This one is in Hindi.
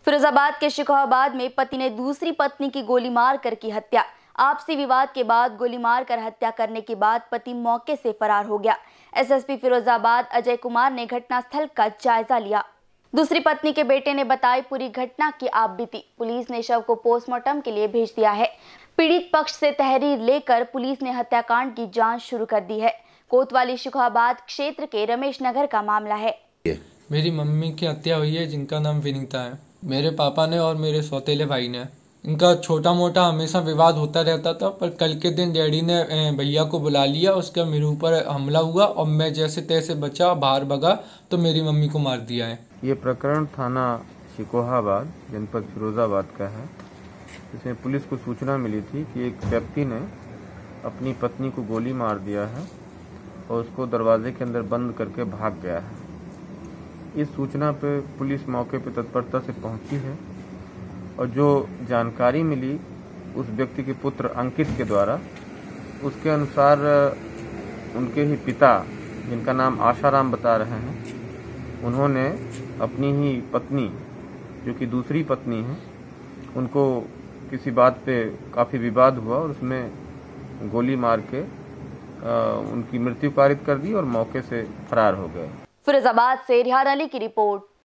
फिरोजाबाद के शिकोहाबाद में पति ने दूसरी पत्नी की गोली मारकर की हत्या। आपसी विवाद के बाद गोली मारकर हत्या करने के बाद पति मौके से फरार हो गया। एसएसपी फिरोजाबाद अजय कुमार ने घटनास्थल का जायजा लिया। दूसरी पत्नी के बेटे ने बताई पूरी घटना की आप बीती। पुलिस ने शव को पोस्टमार्टम के लिए भेज दिया है। पीड़ित पक्ष से तहरीर लेकर पुलिस ने हत्याकांड की जांच शुरू कर दी है। कोतवाली शिकोहाबाद क्षेत्र के रमेश नगर का मामला है। मेरी मम्मी की हत्या हुई है, जिनका नाम विनीता है। मेरे पापा ने और मेरे सौतेले भाई ने, इनका छोटा मोटा हमेशा विवाद होता रहता था, पर कल के दिन डैडी ने भैया को बुला लिया। उसका मेरे ऊपर हमला हुआ और मैं जैसे तैसे बचा, बाहर भगा तो मेरी मम्मी को मार दिया है। ये प्रकरण थाना शिकोहाबाद जनपद फिरोजाबाद का है। इसमें पुलिस को सूचना मिली थी कि एक व्यक्ति ने अपनी पत्नी को गोली मार दिया है और उसको दरवाजे के अंदर बंद करके भाग गया है। इस सूचना पे पुलिस मौके पे तत्परता से पहुंची है और जो जानकारी मिली उस व्यक्ति के पुत्र अंकित के द्वारा, उसके अनुसार उनके ही पिता, जिनका नाम आशाराम बता रहे हैं, उन्होंने अपनी ही पत्नी, जो कि दूसरी पत्नी है, उनको किसी बात पे काफ़ी विवाद हुआ और उसमें गोली मार के उनकी मृत्यु पारित कर दी और मौके से फरार हो गए। फिरोजाबाद से रिहान अली की रिपोर्ट।